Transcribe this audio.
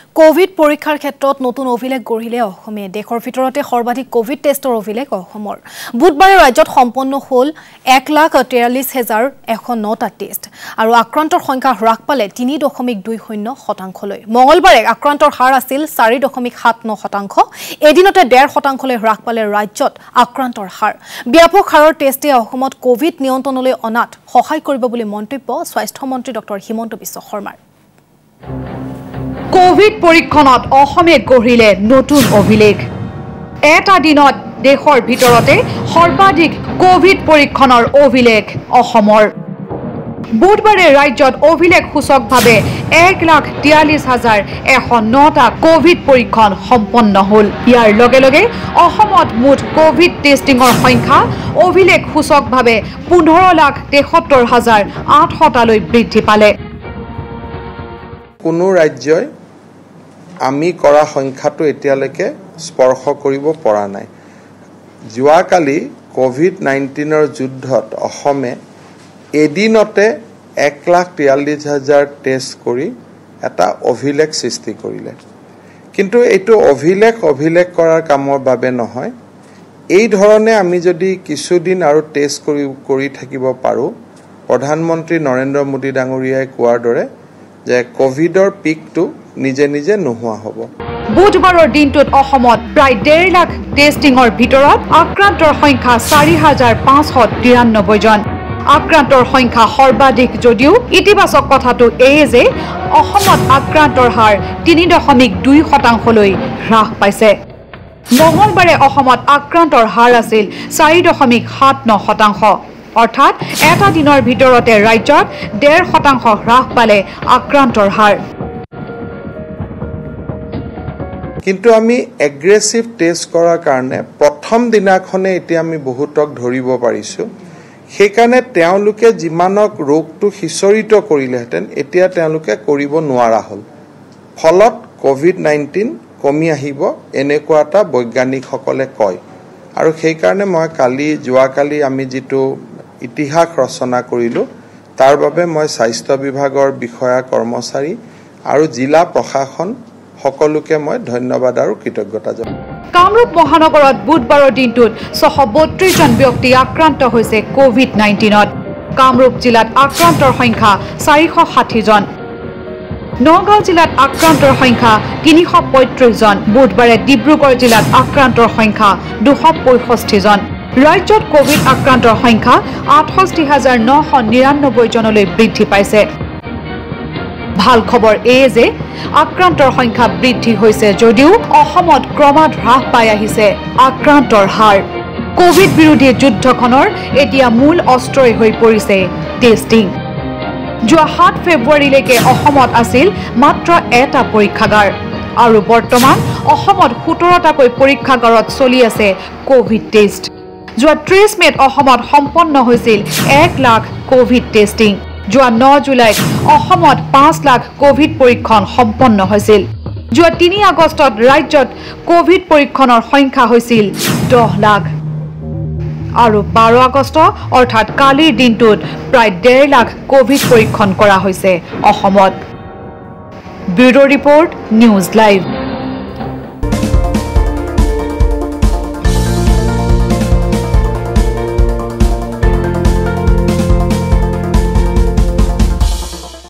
Covid পৰীক্ষাৰ ক্ষেত্ৰত নতুন অভিলেখ গঢ়িলে অসমে দেশৰ ভিতৰতে সৰ্বাধিক কোভিড টেষ্টৰ অভিলেখ অসমৰ বুধবাৰে ৰাজ্যত সম্পন্ন হ'ল 1,43,109টা টেষ্ট আৰু আক্ৰান্তৰ সংখ্যা হ্ৰাস পালে 3.20%লৈ মঙলবাৰে আক্ৰান্তৰ হাৰ আছিল 4.79%। এদিনতে 1.5%লৈ হ্ৰাস পালে ৰাজ্যত আক্ৰান্তৰ হাৰ। ব্যাপক হাৰৰ টেষ্টে অসমত কোভিড নিয়ন্ত্ৰণলৈ অনাত সহায় কৰিব বুলি মন্তব্য স্বাস্থ্য মন্ত্ৰী ডক্টৰ হিমন্ত বিশ্ব শৰ্মাৰ। কোভিড পৰীক্ষণত অসমে গঢ়িলে নতুন অভিলেখ। এটা দিনত দেশৰ ভিতৰতে সৰ্বাধিক কোভিড পৰীক্ষণৰ অভিলেখ অসমৰ। বুধবাৰে ৰাজ্যত অভিলেখ সূচকভাৱে 1,43,109টা কোভিড পৰীক্ষণ সম্পন্ন হ'ল। ইয়াৰ লগে লগে অসমত মুঠ কোভিড টেষ্টিঙৰ সংখ্যা অভিলেখ সূচকভাৱে 15,73,800টালৈ বৃদ্ধি পালে। কোনো ৰাজ্যই আমি কৰা সংখ্যাটো এতিয়ালৈকে স্পৰ্শ কৰিব পৰা নাই। যোৱাকালি কোভিড-19ৰ যুদ্ধত অসমে এদিনতে 1,43,000 টেষ্ট কৰি এটা অভিলেখ সৃষ্টি কৰিলে। কিন্তু এইটো অভিলেখ কৰাৰ কামৰ বাবে নহয়। এই ধৰণে আমি যদি কিছুদিন আৰু টেষ্ট কৰি থাকিব পাৰোঁ, প্ৰধানমন্ত্ৰী নৰেন্দ্ৰ মোদী ডাঙৰীয়াই কোৱাৰ দৰে যে কোভিডৰ পিকটো নিজে নিজে নোহোৱা হ'ব। বুধবাৰৰ দিনটোত অসমত প্ৰায় 1.5 লাখ টেষ্টিঙৰ ভিতৰত আক্ৰান্তৰ সংখ্যা 4,593 জন। আক্ৰান্তৰ সংখ্যা সৰ্বাধিক যদিও ইতিবাচক কথাটো এই যে অসমত আক্ৰান্তৰ হাৰ 3.2%লৈ হ্ৰাস পাইছে। মঙলবাৰে অসমত আক্ৰান্তৰ হাৰ আছিল 4.79%। অৰ্থাৎ এটা দিনৰ ভিতৰতে ৰাজ্যত 1.5% হ্ৰাস পালে আক্ৰান্তৰ হাৰ। কিন্তু আমি এগ্ৰেছিভ টেষ্ট কৰাৰ কাৰণে প্ৰথম দিনাখনে এতিয়া আমি বহুতক ধৰিব পাৰিছোঁ। সেইকাৰণে তেওঁলোকে যিমানক ৰোগটো সিঁচৰিত কৰিলেহেঁতেন এতিয়া তেওঁলোকে কৰিব নোৱাৰা হ'ল। ফলত কোভিড-19 কমি আহিব এনেকুৱা এটা বৈজ্ঞানিকসকলে কয়। আৰু সেইকাৰণে মই যোৱাকালি আমি যিটো ইতিহাস ৰচনা কৰিলোঁ তাৰ বাবে মই স্বাস্থ্য বিভাগৰ বিষয়া কৰ্মচাৰী আৰু জিলা প্ৰশাসন সকলোকে মই ধন্যবাদ আৰু কৃতজ্ঞতা জনাওঁ। কামৰূপ মহানগৰত বুধবাৰৰ দিনটোত 632 জন ব্যক্তি আক্ৰান্ত হৈছে কোভিড-19ত। কামৰূপ জিলাত আক্ৰান্তৰ সংখ্যা 460 জন। নগাঁও জিলাত আক্ৰান্তৰ সংখ্যা 335 জন। বুধবাৰে ডিব্ৰুগড় জিলাত আক্ৰান্তৰ সংখ্যা 265 জন। ৰাজ্যত কোভিড আক্ৰান্তৰ সংখ্যা 68,999 জনলৈ বৃদ্ধি পাইছে। ভাল খবৰ এই যে আক্ৰান্তৰ সংখ্যা বৃদ্ধি হৈছে যদিও অসমত ক্ৰমাৎ হ্ৰাস পাই আহিছে আক্ৰান্তৰ হাৰ। কোভিড বিৰোধী যুদ্ধখনৰ এতিয়া মূল অস্ত্ৰই হৈ পৰিছে টেষ্টিং। যোৱা 7 ফেব্ৰুৱাৰীলৈকে অসমত আছিল মাত্ৰ এটা পৰীক্ষাগাৰ আৰু বৰ্তমান অসমত 17টাকৈ পৰীক্ষাগাৰত চলি আছে কোভিড টেষ্ট। যোৱা 30 মেত অসমত সম্পন্ন হৈছিল 1 লাখ কোভিড টেষ্টিং। যোৱা 9 জুলাইত অসমত 5 লাখ কোভিড পৰীক্ষণ সম্পন্ন হৈছিল। যোৱা 3 আগষ্টত ৰাজ্যত কোভিড পৰীক্ষণৰ সংখ্যা হৈছিল 10 লাখ। আৰু 12 আগষ্ট অৰ্থাৎ কালিৰ দিনটোত প্ৰায় 1.5 লাখ কোভিড পৰীক্ষণ কৰা হৈছে অসমত। Bureau' report news live.